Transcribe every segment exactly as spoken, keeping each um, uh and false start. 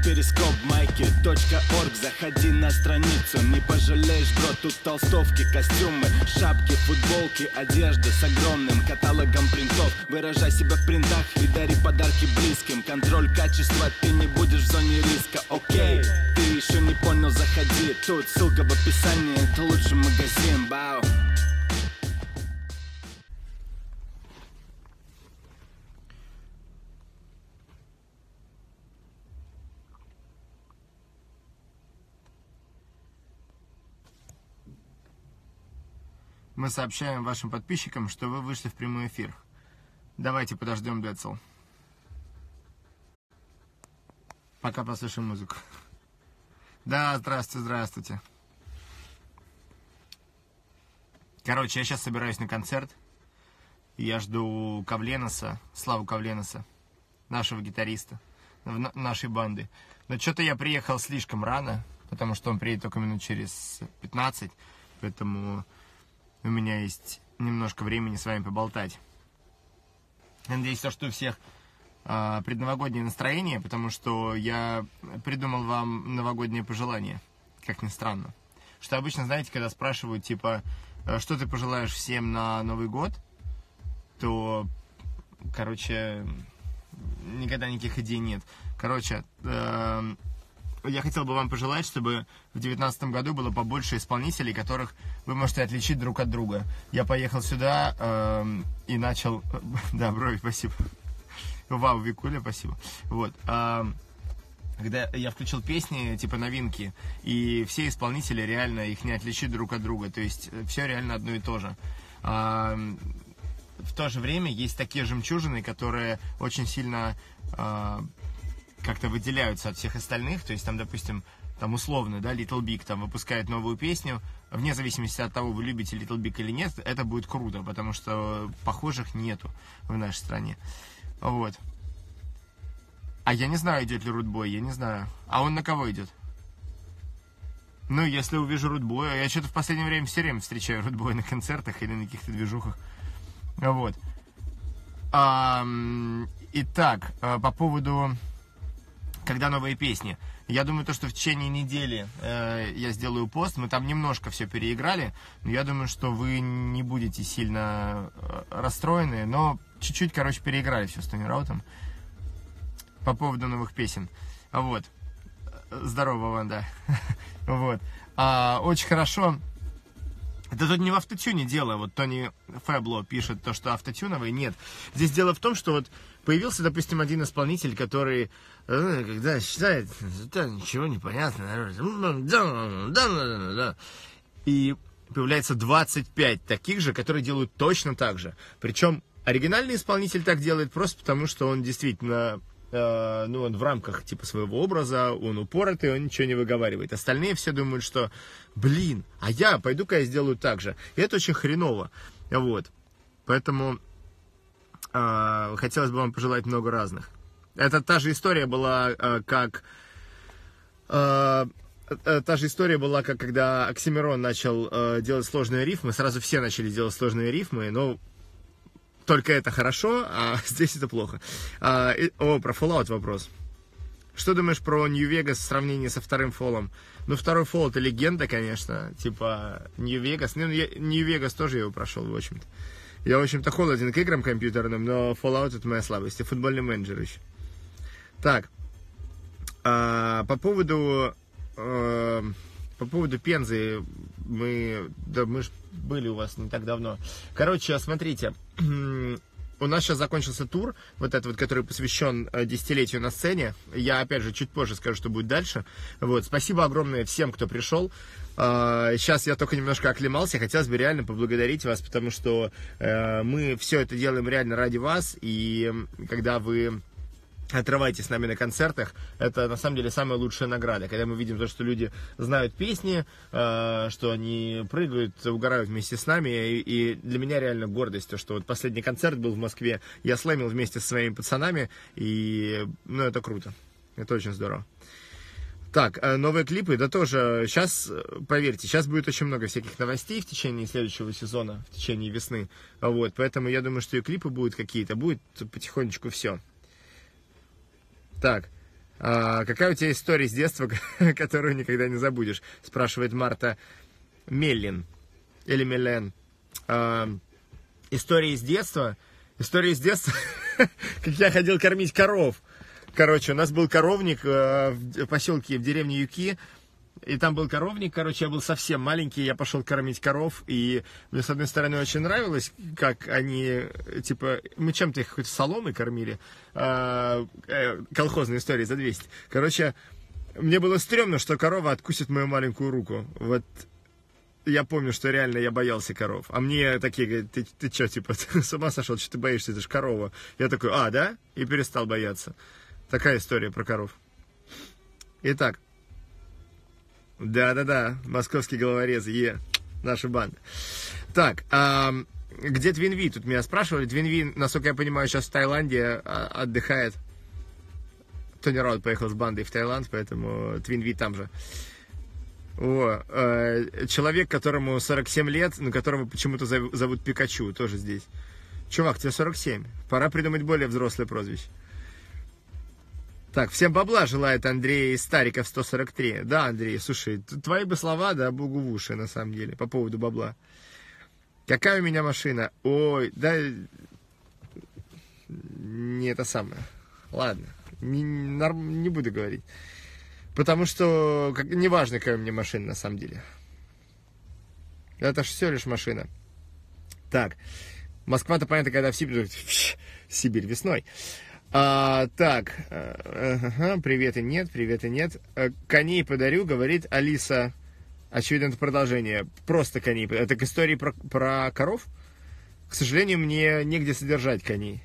перископ майки точка орг. Заходи на страницу, не пожалеешь, бро. Тут толстовки, костюмы, шапки, футболки, одежда с огромным каталогом принтов. Выражай себя в принтах и дари подарки близким. Контроль качества, ты не будешь в зоне риска, окей. Ты еще не понял, заходи. Тут ссылка в описании, это лучший магазин, бау. Мы сообщаем вашим подписчикам, что вы вышли в прямой эфир. Давайте подождем Децл. Пока послушаем музыку. Да, здравствуйте, здравствуйте. Короче, я сейчас собираюсь на концерт. Я жду Кавленоса, Славу Кавленоса, нашего гитариста, нашей банды. Но что-то я приехал слишком рано, потому что он приедет только минут через пятнадцать, поэтому у меня есть немножко времени с вами поболтать. Надеюсь, что у всех э, предновогоднее настроение, потому что я придумал вам новогоднее пожелание, как ни странно. Что обычно, знаете, когда спрашивают, типа, что ты пожелаешь всем на Новый год, то, короче, никогда никаких идей нет. Короче, э, я хотел бы вам пожелать, чтобы в девятнадцатом году было побольше исполнителей, которых вы можете отличить друг от друга. Я поехал сюда э, и начал... Да, брови, спасибо. Вау, Викуля, спасибо. Вот. Э, когда я включил песни, типа новинки, и все исполнители реально их не отличить друг от друга. То есть все реально одно и то же. Э, в то же время есть такие жемчужины, которые очень сильно... Э, как-то выделяются от всех остальных, то есть там, допустим, там условно, да, Little Big там выпускает новую песню, вне зависимости от того, вы любите Little Big или нет, это будет круто, потому что похожих нету в нашей стране. Вот. А я не знаю, идет ли Рудбой, я не знаю. А он на кого идет? Ну, если увижу Рудбоя, я что-то в последнее время все время встречаю Рудбоя на концертах или на каких-то движухах. Вот. А, итак, по поводу... Когда новые песни. Я думаю, то, что в течение недели э, я сделаю пост. Мы там немножко все переиграли. Но я думаю, что вы не будете сильно э, расстроены. Но чуть-чуть, короче, переиграли все с Тони Раутом. По поводу новых песен. Вот. Здорово, Ванда. Вот. А, очень хорошо. Это тут не в автотюне дело. Вот Тони Фэбло пишет то, что автотюновый. Нет. Здесь дело в том, что вот появился, допустим, один исполнитель, который, когда считает, что ничего не понятно, и появляется двадцать пять таких же, которые делают точно так же. Причем оригинальный исполнитель так делает просто потому, что он действительно, э, ну, он в рамках типа своего образа, он упоротый, он ничего не выговаривает. Остальные все думают, что, блин, а я пойду-ка я сделаю так же. И это очень хреново. Вот. Поэтому... хотелось бы вам пожелать много разных. Это та же история была, как... Та же история была, как когда Оксимирон начал делать сложные рифмы. Сразу все начали делать сложные рифмы, но только это хорошо, а здесь это плохо. О, про Fallout вопрос. Что думаешь про Нью-Вегас в сравнении со вторым Фолом? Ну, второй Фол — это легенда, конечно. Типа, Нью-Вегас... Ну, Нью-Вегас тоже его прошел, в общем-то. Я, в общем-то, холоден к играм компьютерным, но Fallout — это моя слабость. И футбольный менеджер еще. Так. А, по поводу... А, по поводу Пензы. Мы... Да, мы же были у вас не так давно. Короче, смотрите. У нас сейчас закончился тур, вот этот вот, который посвящен десятилетию на сцене. Я, опять же, чуть позже скажу, что будет дальше. Вот. Спасибо огромное всем, кто пришел. Сейчас я только немножко оклемался. Хотелось бы реально поблагодарить вас, потому что мы все это делаем реально ради вас. И когда вы отрывайтесь с нами на концертах, это на самом деле самая лучшая награда, когда мы видим то, что люди знают песни, э, что они прыгают, угорают вместе с нами, и, и для меня реально гордость, то, что вот последний концерт был в Москве, я слэмил вместе со своими пацанами, и, ну, это круто, это очень здорово. Так, новые клипы, да тоже, сейчас, поверьте, сейчас будет очень много всяких новостей в течение следующего сезона, в течение весны, вот, поэтому я думаю, что и клипы будут какие-то, будет потихонечку все. Так, А, какая у тебя история с детства, которую никогда не забудешь? Спрашивает Марта Меллин. Или Меллен. А, история из детства. История из детства, как я ходил кормить коров. Короче, у нас был коровник э, в поселке, в деревне Юки. И там был коровник, короче, я был совсем маленький, я пошел кормить коров, и мне, с одной стороны, очень нравилось, как они, типа, мы чем-то их хоть соломой кормили, э, э, колхозная история за двести. Короче, мне было стрёмно, что корова откусит мою маленькую руку. Вот я помню, что реально я боялся коров. А мне такие говорят, ты, ты что, типа, ты с ума сошел, что ты боишься, это же корова. Я такой, а, да? И перестал бояться. Такая история про коров. Итак. Да-да-да, московские головорезы, е, наша банда. Так, а, где Твинви? Тут меня спрашивали. Твинви, насколько я понимаю, сейчас в Таиланде а, отдыхает. Тони Раут поехал с бандой в Таиланд, поэтому Твинви там же. О, э, человек, которому сорок семь лет, но которого почему-то зовут Пикачу, тоже здесь. Чувак, тебе сорок семь. Пора придумать более взрослое прозвище. Так, всем бабла желает Андрей Стариков сто сорок три. Да, Андрей, слушай, твои бы слова, да, богу в уши, на самом деле, по поводу бабла. Какая у меня машина? Ой, да, не это самое. Ладно, не, не буду говорить. Потому что, как, неважно, какая у меня машина, на самом деле. Это же все лишь машина. Так, Москва-то, понятно, когда в Сибирь, Сибирь весной. А, так, ага, привет и нет, привет и нет. Коней подарю, говорит Алиса. Очевидно, это продолжение. Просто коней. Это к истории про, про коров. К сожалению, мне негде содержать коней.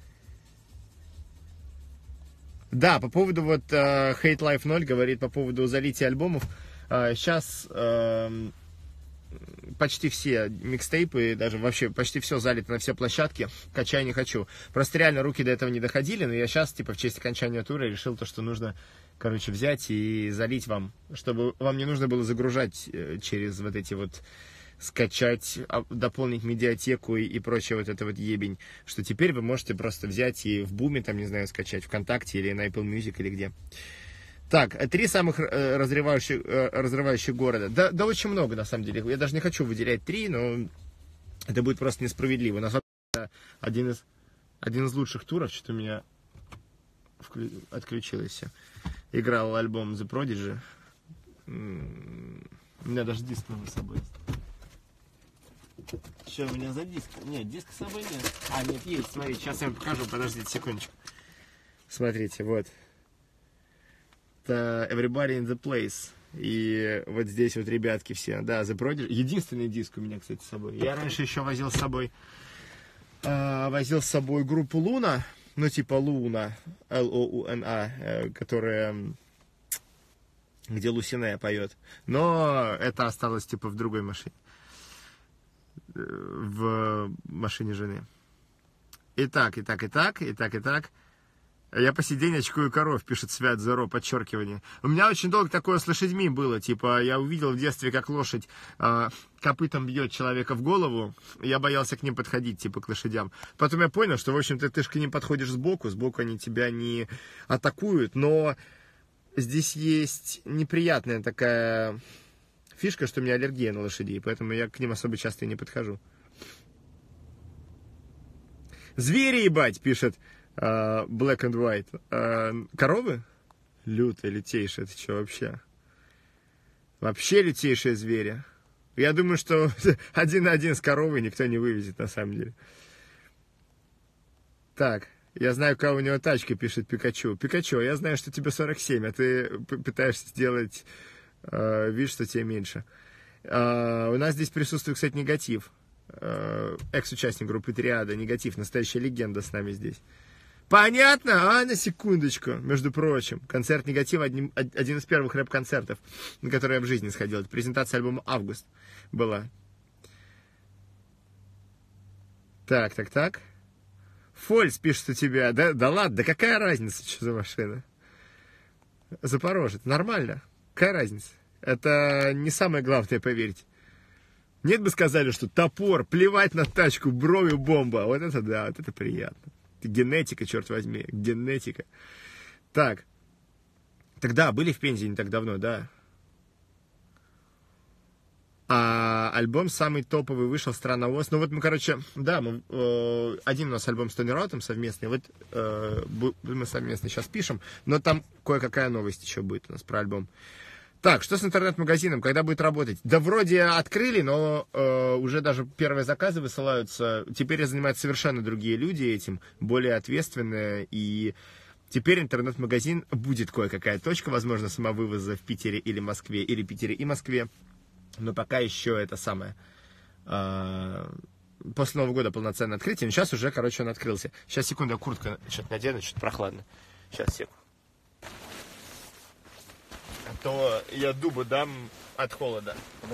Да, по поводу вот uh, Hate Life ноль говорит по поводу залития альбомов. Uh, сейчас uh, почти все микстейпы, даже вообще почти все залито на все площадки. Качай не хочу. Просто реально руки до этого не доходили, но я сейчас, типа, в честь окончания тура решил то, что нужно, короче, взять и залить вам, чтобы вам не нужно было загружать через вот эти вот скачать, дополнить медиатеку и, и прочее вот это вот ебень, что теперь вы можете просто взять и в Буме, там, не знаю, скачать ВКонтакте или на Apple Music или где. Так, три самых э, разрывающих, э, разрывающих города. Да, да очень много, на самом деле. Я даже не хочу выделять три, но это будет просто несправедливо. На самом деле, один из, один из лучших туров, что у меня вклю... отключилось все. Играл альбом The Prodigy. У меня даже диск новый с собой есть. Что у меня за диск? Нет, диска с собой нет. А, нет, есть, смотрите, сейчас я вам покажу, подождите секундочку. Смотрите, вот. Это Everybody in the Place. И вот здесь вот ребятки все. Да, The Prodigy. Единственный диск у меня, кстати, с собой. Я раньше еще возил с собой э, возил с собой группу Луна. Ну, типа Луна. Л О У Н А. Э, которая... Где Лусине поет. Но это осталось, типа, в другой машине. В машине жены. Итак, итак, итак, итак, итак. Я по сей день очкую коров, пишет Свят Зеро, подчеркивание. У меня очень долго такое с лошадьми было. Типа, я увидел в детстве, как лошадь э, копытом бьет человека в голову. Я боялся к ним подходить, типа, к лошадям. Потом я понял, что, в общем-то, ты же к ним подходишь сбоку. Сбоку они тебя не атакуют. Но здесь есть неприятная такая... фишка, что у меня аллергия на лошадей, поэтому я к ним особо часто и не подхожу. Звери, ебать, пишет uh, Black and White. Uh, коровы? Лютые, лютейшие, это что вообще? Вообще лютейшие звери. Я думаю, что один на один с коровой никто не вывезет, на самом деле. Так, я знаю, какая у него тачка, пишет Пикачу. Пикачу, я знаю, что тебе сорок семь, а ты пытаешься сделать... Uh, видишь, что тебе меньше. Uh, у нас здесь присутствует, кстати, негатив. Uh, экс-участник группы Триада. Негатив, настоящая легенда с нами здесь. Понятно? А, на секундочку. Между прочим, концерт негатива один, один из первых рэп-концертов, на который я в жизни сходил. Это презентация альбома «Август» была. Так, так, так. Фольц пишет у тебя. Да, да ладно, да какая разница, что за машина? Запорожец. Нормально. Какая разница? Это не самое главное, поверьте. Нет бы сказали, что топор, плевать на тачку, брови бомба. Вот это да, вот это приятно. Это генетика, черт возьми, генетика. Так. тогда были в Пензе не так давно, да. А альбом самый топовый вышел «Страна ОС». Ну вот мы, короче, да, мы, э, один у нас альбом с Тони Раутом совместный, вот э, мы совместно сейчас пишем, но там кое-какая новость еще будет у нас про альбом. Так, что с интернет-магазином, когда будет работать? Да вроде открыли, но э, уже даже первые заказы высылаются. Теперь занимаются совершенно другие люди этим, более ответственные, и теперь интернет-магазин будет кое-какая точка, возможно, самовывоза в Питере или Москве, или Питере и Москве. Но пока еще это самое. Э, после Нового года полноценное открытие. Но сейчас уже, короче, он открылся. Сейчас, секунду, я куртку что-то надену, что-то прохладно. Сейчас, секунду. А то я дубу дам от холода.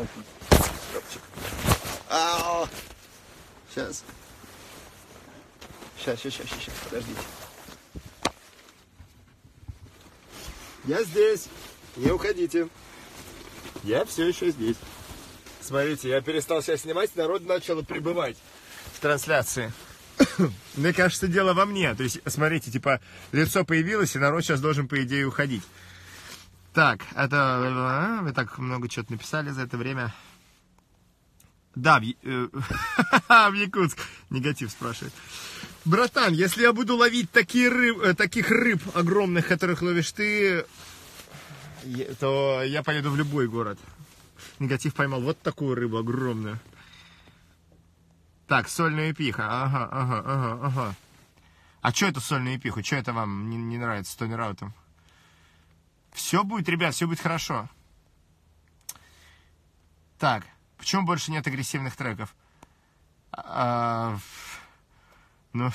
Ау! Сейчас. Сейчас, сейчас, сейчас, сейчас, подождите. Я здесь. Не уходите. Я все еще здесь. Смотрите, я перестал сейчас снимать, народ начал прибывать в трансляции. Мне кажется, дело во мне. То есть, смотрите, типа, лицо появилось, и народ сейчас должен, по идее, уходить. Так, это... Вы так много чего-то написали за это время. Да, в, э, в Якутск. Негатив спрашивает. Братан, если я буду ловить такие рыб, таких рыб огромных, которых ловишь ты, то я поеду в любой город. Негатив поймал вот такую рыбу огромную. Так, сольную пиха. Ага, ага, ага, ага. А что это сольную пиху? Что это вам не, не нравится с Тони Раутом? Все будет, ребят, все будет хорошо. Так, почему больше нет агрессивных треков? А, ну,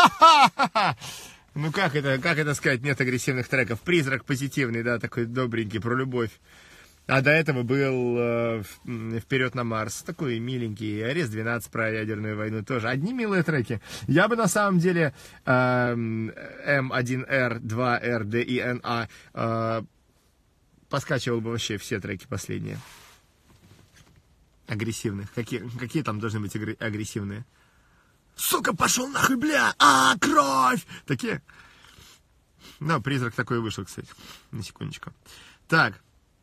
ну как это, как это сказать, нет агрессивных треков? Призрак позитивный, да, такой добренький, про любовь. А до этого был э, «Вперед на Марс», такой миленький, «Арест двенадцать» про ядерную войну, тоже одни милые треки. Я бы на самом деле э, эм один эр, два эр, дэ и эн а э, поскачивал бы вообще все треки последние. Агрессивных. Какие, какие там должны быть агрессивные? Сука, пошел нахуй, бля! А, кровь! Такие? Ну, «Призрак» такой вышел, кстати. На секундочку. Так.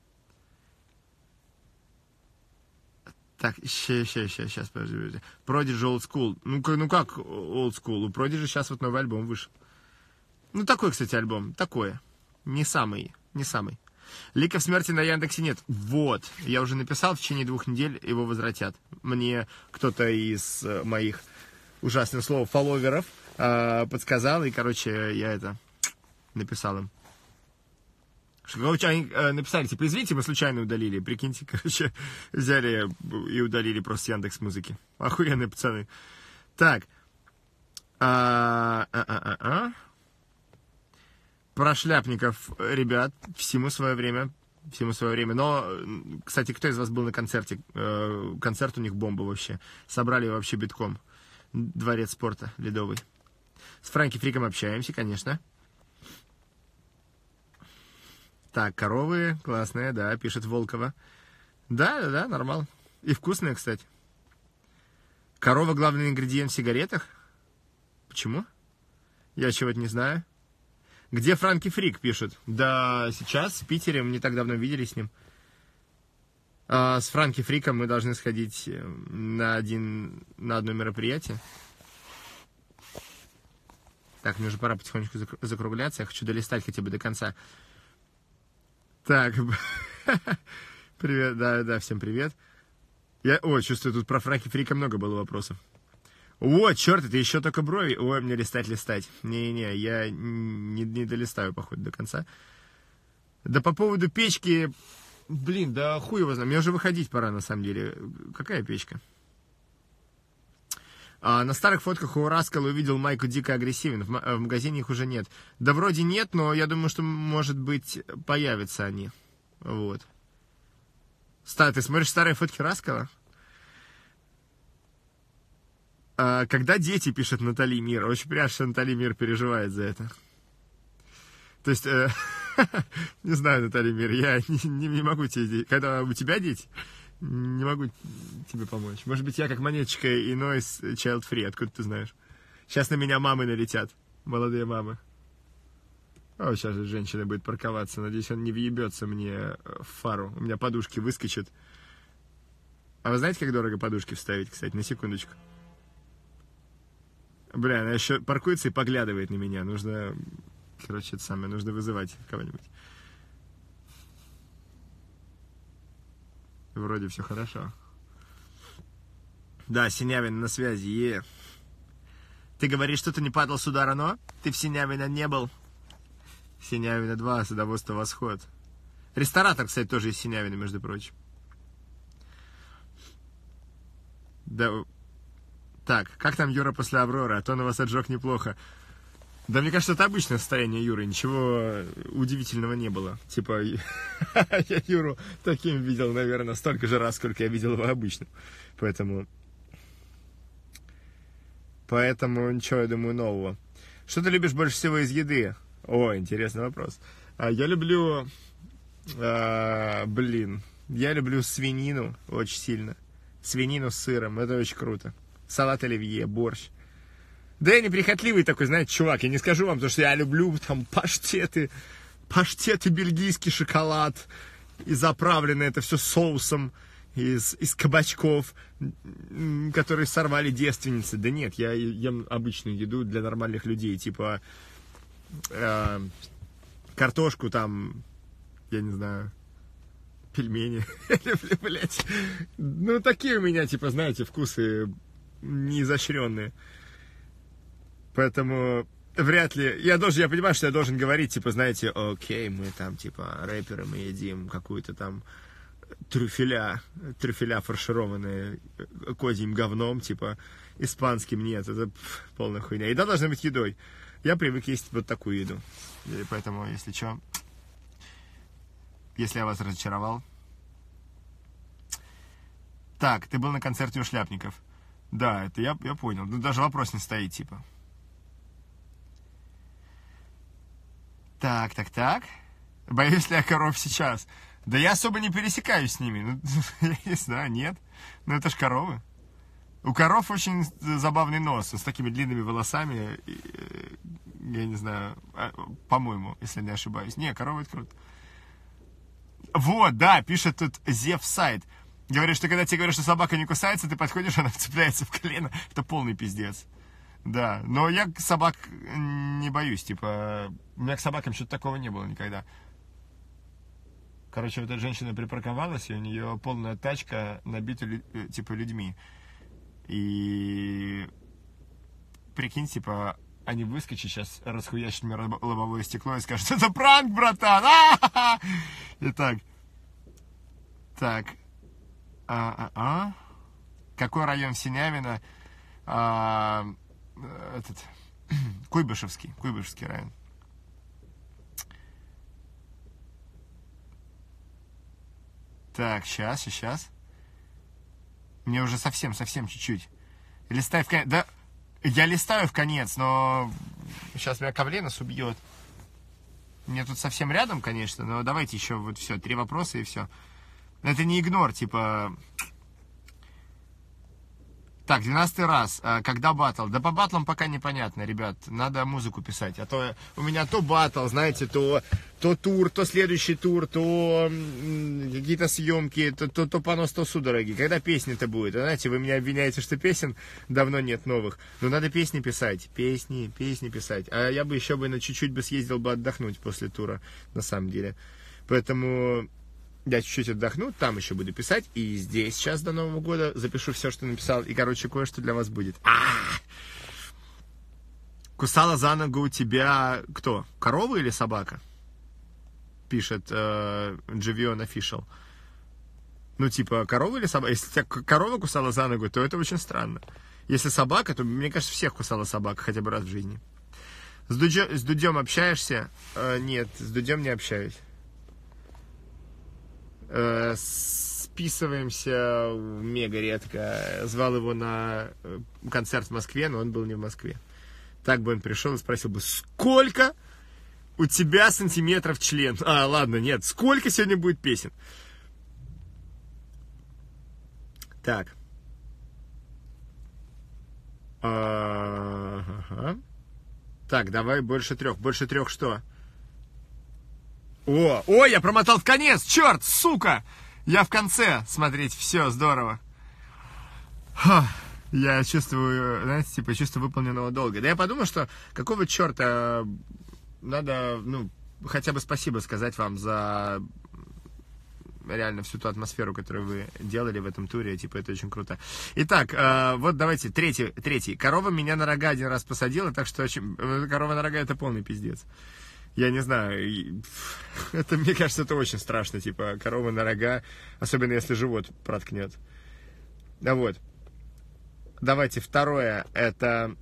Так, сейчас, сейчас, сейчас, сейчас, подожди, подожди. Prodigy Old School. Ну, ну как Old School? У Prodigy сейчас вот новый альбом вышел. Ну, такой, кстати, альбом. Такое. Не самый, не самый. Ликов смерти на Яндексе нет. Вот. Я уже написал, в течение двух недель его возвратят. Мне кто-то из моих, ужасных слов, фолловеров э, подсказал, и, короче, я это написал им. Короче, они э, написали, типа, извините, мы случайно удалили. Прикиньте, короче, взяли и удалили просто с Яндекс.Музыки. Охуенные пацаны. Так. А, а, а, а. Про шляпников, ребят, всему свое время. Всему свое время. Но, кстати, кто из вас был на концерте? Э, концерт у них бомба вообще. Собрали вообще битком. Дворец спорта ледовый. С Франки Фриком общаемся, конечно. Так, коровы классные, да, пишет Волкова. Да, да, да, нормально. И вкусные, кстати. Корова — главный ингредиент в сигаретах? Почему? Я чего-то не знаю. Где Франки Фрик, пишут? Да, сейчас в Питере, мы не так давно виделись с ним. А с Франки Фриком мы должны сходить на, один, на одно мероприятие. Так, мне уже пора потихонечку закругляться. Я хочу долистать хотя бы до конца. Так, привет, да, да, всем привет. Я, о, чувствую, тут про Франки Фрика много было вопросов. О, черт, это еще только брови. Ой, мне листать, листать. Не-не, я не, не долистаю, походу, до конца. Да по поводу печки, блин, да хуй его знает. Мне уже выходить пора, на самом деле. Какая печка? А, на старых фотках у Раскала увидел майку дико агрессивен. В, в магазине их уже нет. Да вроде нет, но я думаю, что, может быть, появятся они. Вот. Ста, ты смотришь старые фотки Раскала? А, когда дети, пишет Натали Мир. Очень приятно, что Натали Мир переживает за это. То есть, э, не знаю, Натали Мир, я не, не, не могу тебе... Когда у тебя дети... Не могу тебе помочь. Может быть, я как монеточка и Noise Child Free. Откуда ты знаешь? Сейчас на меня мамы налетят. Молодые мамы. О, сейчас же женщина будет парковаться. Надеюсь, он не въебется мне в фару. У меня подушки выскочат. А вы знаете, как дорого подушки вставить, кстати? На секундочку. Бля, она еще паркуется и поглядывает на меня. Нужно... Короче, это самое. Нужно вызывать кого-нибудь. Вроде все хорошо. Да, Синявин на связи. Е. Ты говоришь, что ты не падал с удара, но ты в Синявино не был. Синявино два, Садоводство Восход. Ресторатор, кстати, тоже из Синявина, между прочим. Да. Так, как там Юра после Авроры? А то на вас отжег неплохо. Да, мне кажется, это обычное состояние Юры. Ничего удивительного не было. Типа, я Юру таким видел, наверное, столько же раз, сколько я видел его обычным. Поэтому... Поэтому ничего, я думаю, нового. Что ты любишь больше всего из еды? О, интересный вопрос. Я люблю... А, блин. Я люблю свинину очень сильно. Свинину с сыром. Это очень круто. Салат оливье, борщ. Да я неприхотливый такой, знаете, чувак. Я не скажу вам, потому что я люблю там паштеты. Паштеты, бельгийский шоколад. И заправлено это все соусом. Из, из кабачков, которые сорвали девственницы. Да нет, я ем обычную еду для нормальных людей. Типа э, картошку там, я не знаю, пельмени. Я люблю, блядь. Ну, такие у меня, типа, знаете, вкусы неизощренные. Поэтому вряд ли... Я должен, я понимаю, что я должен говорить, типа, знаете, окей, мы там, типа, рэперы, мы едим какую-то там трюфеля, трюфеля фаршированные козьим говном, типа, испанским. Нет, это пф, полная хуйня. Еда должна быть едой. Я привык есть вот такую еду. И поэтому, если что, если я вас разочаровал. Так, ты был на концерте у Шляпников. Да, это я, я понял. Ну, даже вопрос не стоит, типа. Так, так, так. Боюсь ли я коров сейчас? Да я особо не пересекаюсь с ними. Ну, я не знаю, нет. Ну, это ж коровы. У коров очень забавный нос с такими длинными волосами. Я не знаю, по-моему, если не ошибаюсь. Не, коровы это круто. Вот, да, пишет тут Зевсайд. Говорит, что когда тебе говорят, что собака не кусается, ты подходишь, она цепляется в колено. Это полный пиздец. Да, но я собак не боюсь. Типа, у меня к собакам что-то такого не было никогда. Короче, вот эта женщина припарковалась, и у нее полная тачка набита, типа, людьми. И прикинь, типа, они выскочат сейчас, расхуячат мне лобовое стекло и скажут: это пранк, братан! А-ха-ха! Итак. Так. А-а-а. Какой район Синявина? А, этот. Куйбышевский. Куйбышевский район. Так, сейчас, сейчас. Мне уже совсем, совсем чуть-чуть. Листай в конец. Да, я листаю в конец, но сейчас меня Ковленос убьет. Мне тут совсем рядом, конечно, но давайте еще вот все, три вопроса и все. Это не игнор, типа... Так, двенадцатый раз. Когда батл? Да по батлам пока непонятно, ребят. Надо музыку писать. А то у меня то батл, знаете, то, то тур, то следующий тур, то какие-то съемки, то, то, то понос, то судороги. Когда песня-то будет? Знаете, вы меня обвиняете, что песен давно нет новых. Но надо песни писать. Песни, песни писать. А я бы еще бы на чуть-чуть бы съездил бы отдохнуть после тура, на самом деле. Поэтому... Я чуть-чуть отдохну, там еще буду писать. И здесь сейчас до Нового года запишу все, что написал. И, короче, кое-что для вас будет. А-а-а! Кусала за ногу у тебя кто? Корова или собака? Пишет э, Дживион Official. Ну, типа, корова или собака? Если тебя корова кусала за ногу, то это очень странно. Если собака, то, мне кажется, всех кусала собака хотя бы раз в жизни. С Дудем, с Дудем общаешься? Э, нет, с Дудем не общаюсь. Списываемся мега редко. Звал его на концерт в Москве, но он был не в Москве. Так бы он пришел и спросил бы: сколько у тебя сантиметров член? А, ладно, нет. Сколько сегодня будет песен? Так. Ага. Так, давай больше трех. Больше трех что? О, о, я промотал в конец, черт, сука! Я в конце смотреть, все, здорово. Ха, я чувствую, знаете, типа, чувство выполненного долга. Да я подумал, что какого черта надо, ну, хотя бы спасибо сказать вам за реально всю ту атмосферу, которую вы делали в этом туре, типа, это очень круто. Итак, э, вот давайте, третий, третий. Корова меня на рога один раз посадила, так что очень... корова на рога — это полный пиздец. Я не знаю, это, мне кажется, это очень страшно, типа, корова на рога, особенно если живот проткнет. Да вот. Давайте, второе, это...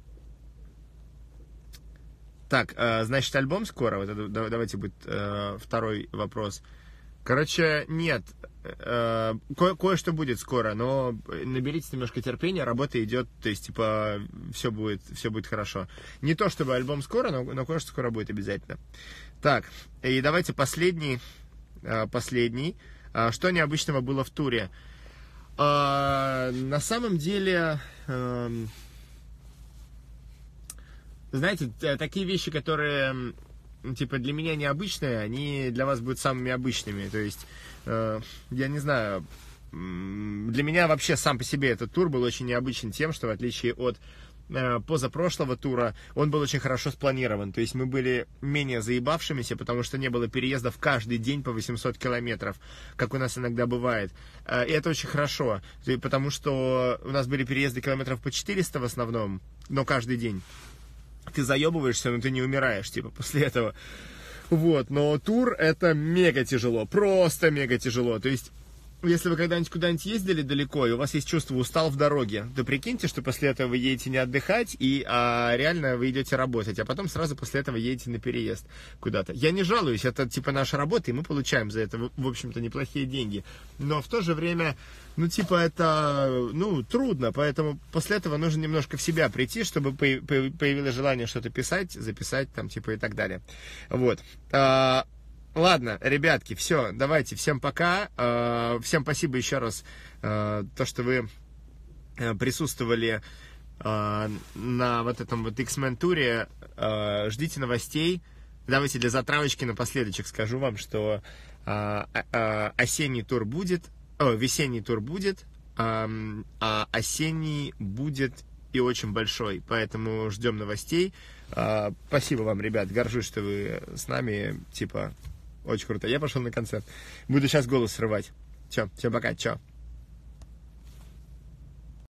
Так, э, значит, альбом скоро, вот это, давайте будет э, второй вопрос. Короче, нет, э, ко- кое-что будет скоро, но наберитесь немножко терпения, работа идет, то есть, типа, все будет, все будет хорошо. Не то чтобы альбом скоро, но, но кое-что скоро будет обязательно. Так, и давайте последний, э, последний. Э, что необычного было в туре? Э, на самом деле, э, знаете, такие вещи, которые... типа, для меня необычные, они для вас будут самыми обычными. То есть, э, я не знаю, для меня вообще сам по себе этот тур был очень необычен тем, что в отличие от э, позапрошлого тура, он был очень хорошо спланирован. То есть, мы были менее заебавшимися, потому что не было переездов каждый день по восемьсот километров, как у нас иногда бывает. Э, и это очень хорошо, потому что у нас были переезды километров по четыреста в основном, но каждый день. Ты заебываешься, но ты не умираешь, типа, после этого. Вот, но тур — это мега тяжело, просто мега тяжело. То есть, если вы когда-нибудь куда-нибудь ездили далеко, и у вас есть чувство «устал в дороге», то прикиньте, что после этого вы едете не отдыхать, и а, реально вы идете работать, а потом сразу после этого едете на переезд куда-то. Я не жалуюсь, это типа наша работа, и мы получаем за это, в общем-то, неплохие деньги. Но в то же время, ну, типа, это, ну, трудно, поэтому после этого нужно немножко в себя прийти, чтобы появилось желание что-то писать, записать, там, типа, и так далее. Вот. Ладно, ребятки, все, давайте, всем пока, всем спасибо еще раз, то, что вы присутствовали на вот этом вот X-Men туре, ждите новостей. Давайте для затравочки напоследочек скажу вам, что осенний тур будет, о, весенний тур будет, а осенний будет и очень большой, поэтому ждем новостей. Спасибо вам, ребят, горжусь, что вы с нами, типа... Очень круто. Я пошел на концерт. Буду сейчас голос срывать. Все, всем пока, чао.